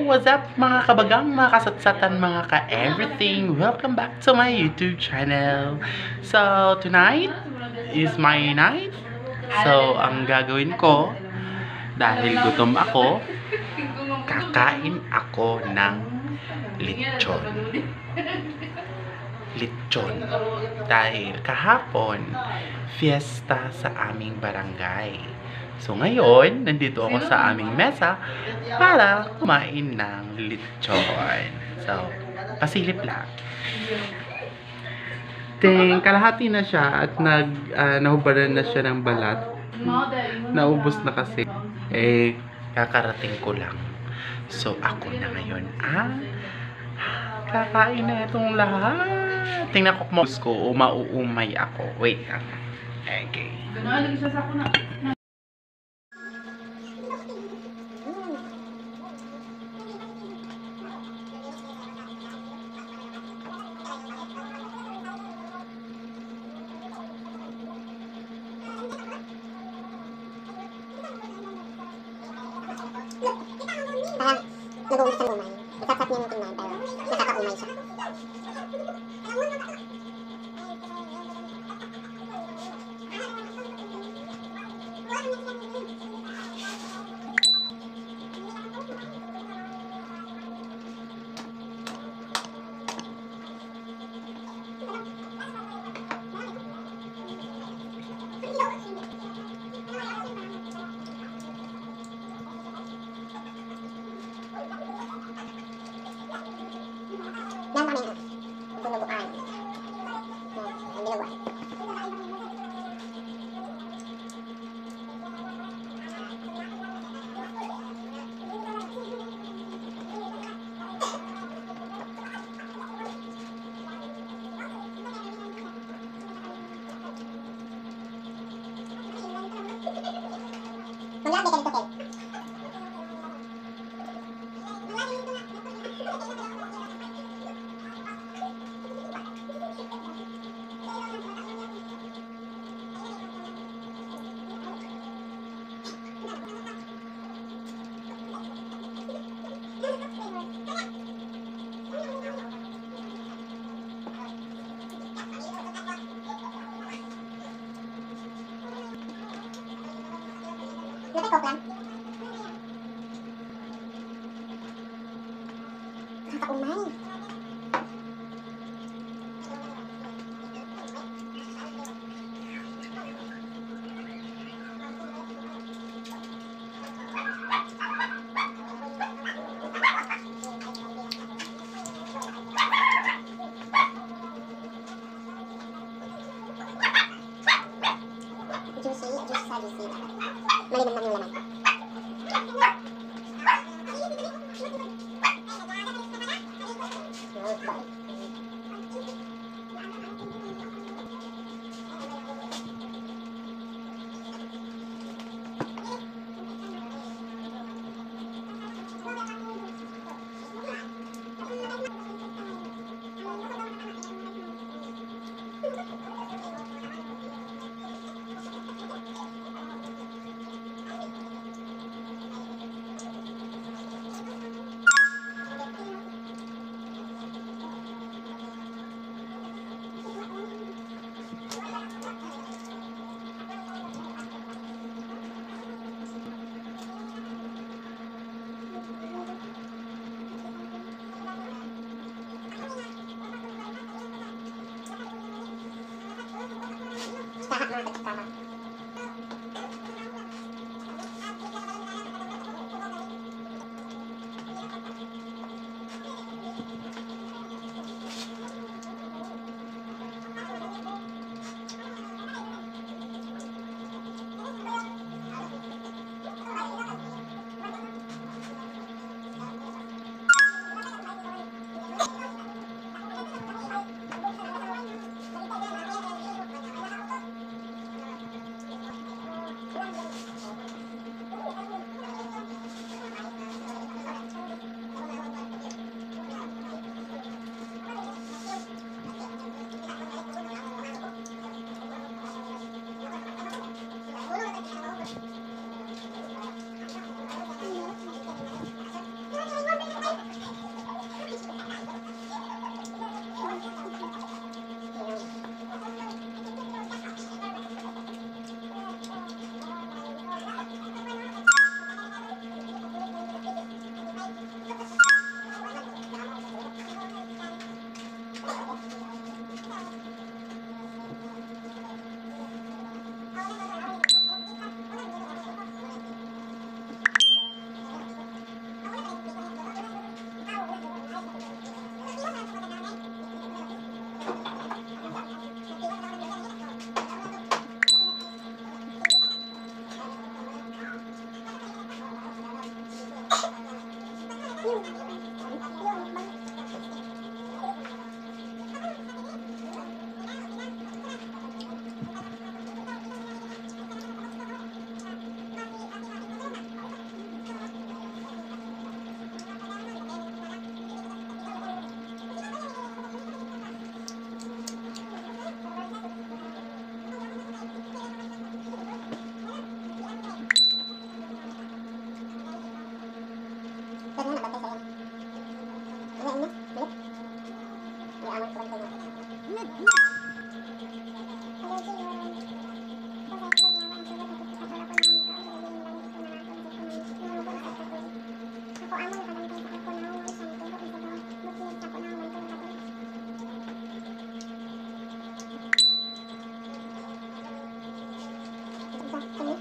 what's up mga kabagang, mga kasatsatan, mga ka-everything? Welcome back to my YouTube channel. So, tonight is my night. So, ang gagawin ko, dahil gutom ako, kakain ako ng lechon. Lechon. Dahil kahapon, fiesta sa aming barangay. So ngayon, nandito ako sa aming mesa para kumain ng lechon. So, pasilip lang. Kalahati na siya at nahubaran na siya ng balat. Naubos na kasi. Kakarating ko lang. So, ako na ngayon kakain na itong lahat. Tingnan ko kung mauumay ako. Wait lang. Okay. Parang nag-uumpis sa umay. Masarap niya yung tingnan, pero nakaka-umay siya. Yan kami dinuguan. Ang dinuguan. Malaki ka dito, Kel. Natikok lang. Nakaka-umay. Juicy sa juicy. Malinamnam yung laman. Kami?